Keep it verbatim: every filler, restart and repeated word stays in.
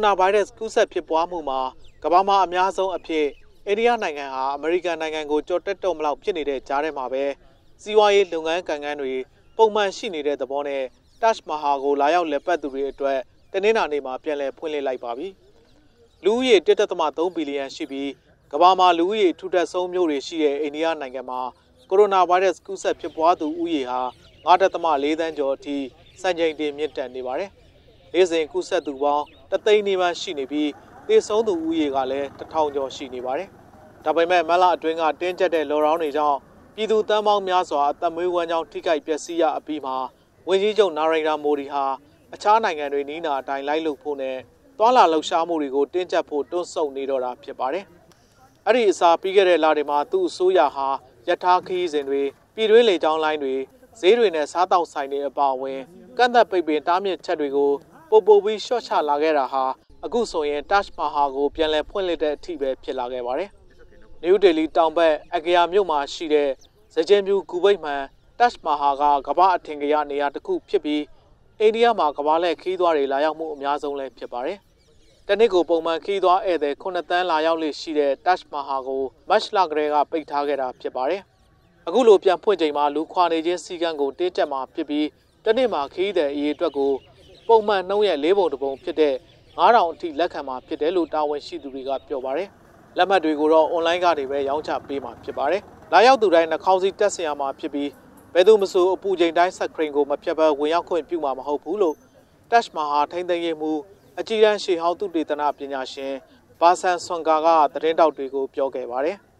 နာဗိုင်းရပ်စ်ကူးစက်ဖြစ်ပွားမှုမှာကမ္ဘာမှာအများဆုံးအဖြစ်အိန္ဒိယနိုင်ငံဟာအမေရိကန်နိုင်ငံကိုကြော်တက်တော့မလောက်ဖြစ်နေတဲ့ကြားထဲမှာပဲစီးပွားရေးလုပ်ငန်းကဏ္ဍတွေပုံမှန်ရှိနေတဲ့သဘောနဲ့ Taj Mahal ကိုလာရောက်လည်ပတ်သူတွေအတွက်တနင်္လာနေ့မှာပြန်လည်ဖွင့်လှစ်လိုက်ပါပြီ။လူဦးရေတစ်ဒသမသုံးဘီလီယံရှိပြီးကမ္ဘာမှာလူဦးရေထူထပ်ဆုံးမြို့တွေရှိတဲ့အိန္ဒိယနိုင်ငံမှာကိုရိုနာဗိုင်းရပ်စ်ကူးစက်ဖြစ်ပွားသူဦးရေဟာငါးဒသမလေးသန်းကျော်အထိစံချိန်တင်မြင့်တက်နေပါတယ်။နေ့စဉ်ကူးစက်သူပေါင်းတသိန်းနီးပါးရှိနေပြီးသေဆုံးသူဦးရေကလည်းတစ်ထောင်ကျော်ရှိနေပါတယ်။ဒါပေမဲ့မလအတွင်းကတင်းကျပ်တဲ့လော်ဒေါင်းတွေကြောင့်ပြည်သူတန်းပေါင်းများစွာအသက်မွေးဝမ်းကြောင်းထိခိုက်ပျက်စီးရအပြီးမှာဝန်ကြီးချုပ်နာရိန်ဒါမိုဒီဟာအခြားနိုင်ငံတွေနီးနာအတိုင်းလိုက်လုပ်ဖို့နဲ့သွာလာလှုပ်ရှားမှုတွေကိုတင်းကျပ်ဖို့တွန်းဆုတ်နေတော့တာဖြစ်ပါတယ်။အဲ့ဒီအစားပြီးခဲ့တဲ့လတွေမှာသူ့အစိုးရဟာယထာခီးစဉ်တွေပြည်တွင်းလေကြောင်းလိုင်းတွေဈေးတွေနဲ့စားတောက်ဆိုင်တွေအပါအဝင်ကန့်သက်ပိတ်ပင်တားမြစ်ချက်တွေကိုပို့ပို့ပြီးရှော့ချလာခဲ့တာဟာအခုဆိုရင် Taj Mahal ကိုပြန်လည်ဖွင့်လှစ်တဲ့အထိပဲဖြစ်လာခဲ့ပါတယ်။ နယူးဒေလီတောင်ဘက်အဂယာမြို့မှာရှိတဲ့စကြင်ပြူကူပိတ်မှန် Taj Mahal ကကမ္ဘာအထင်ကရနေရာတစ်ခုဖြစ်ပြီးအိန္ဒိယမှာကမ္ဘာလက်ခီးသွားတွေလာရောက်မှုအများဆုံးလည်းဖြစ်ပါတယ်။တနစ်ကိုပုံမှန်ခီးသွားဧည့်သည်ခုနှစ်သန်းလာရောက်လေရှိတဲ့ Taj Mahal ကိုမတ်လကတည်းကပိတ်ထားခဲ့တာဖြစ်ပါတယ်။အခုလိုပြန်ဖွင့်ချိန်မှာလူခွာနေခြင်းစီကံကိုတင်းကျပ်မှာဖြစ်ပြီးတနစ်မှာခီးသည်အရေးအတွက်ကိုပုံမှန်နှုံးရဲ့လေးပုံတစ်ပုံဖြစ်တဲ့ငါးထောင်အထိလက်ခံမှာဖြစ်တယ်လို့တာဝန်ရှိသူတွေကပြောပါတယ်။လက်မှတ်တွေကိုတော့အွန်လိုင်းကနေပဲရောင်းချပေးမှာဖြစ်ပါတယ်။လာရောက်သူတိုင်းနှာခေါင်းစည်းတက်ဆင်ရမှာဖြစ်ပြီးဘယ်သူမှမဆိုအပူချိန်တိုင်းဆက်ခရင်ကိုမဖြတ်ဘဲဝင်ရောက်ခွင့်ပြုမှာမဟုတ်ဘူးလို့ Taj Mahal ထိန်းသိမ်းရေးမှူးအကြီးတန်းရှေးဟောင်းသုတေသနပညာရှင်ဘာဆန်ဆွန်ကာကသတင်းတောက်တွေကိုပြောခဲ့ပါတယ်။